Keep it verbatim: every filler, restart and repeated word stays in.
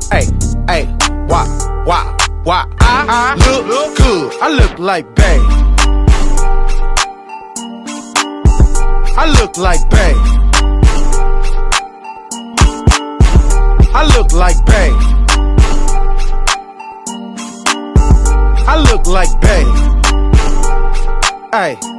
Hey, hey, why, why, why I look, look good? I look like bae. I look like bae. I look like bae. I look like bae. Ay.